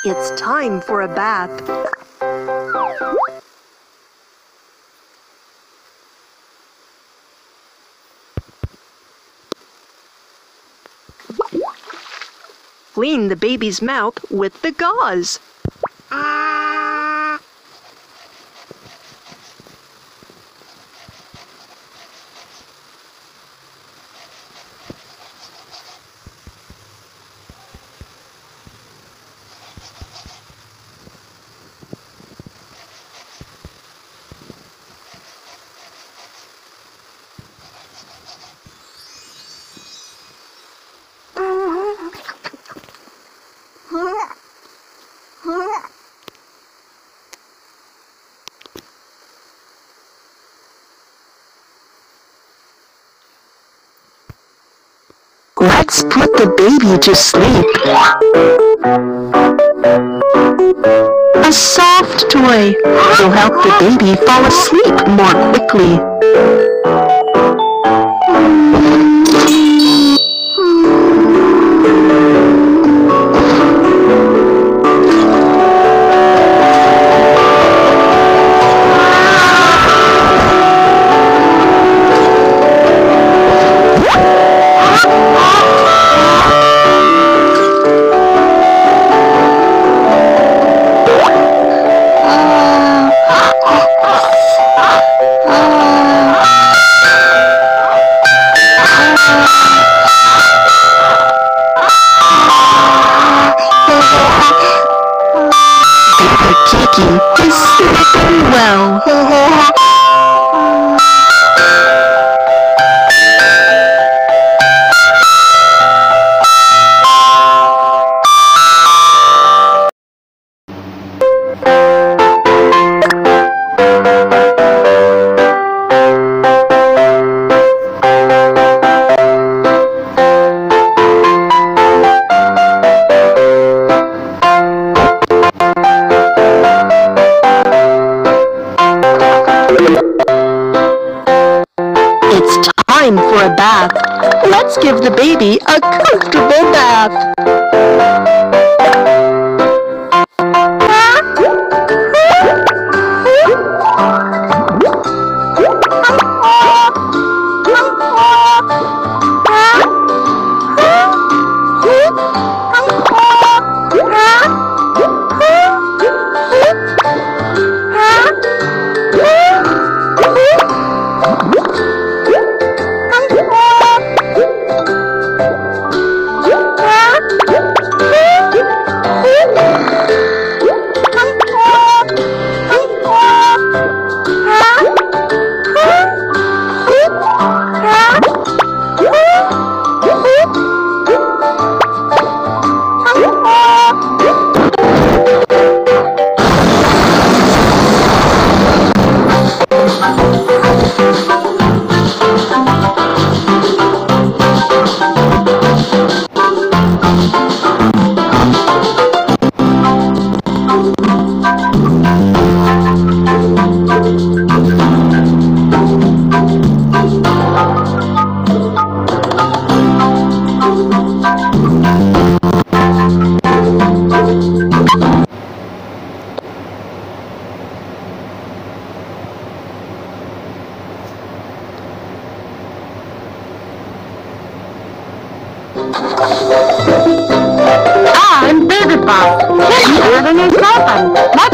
It's time for a bath. Clean the baby's mouth with the gauze. Let's put the baby to sleep. A soft toy will help the baby fall asleep more quickly. Is sleeping well. It's time for a bath. Let's give the baby a comfortable bath. I'm Baby Bob. He's serving his open.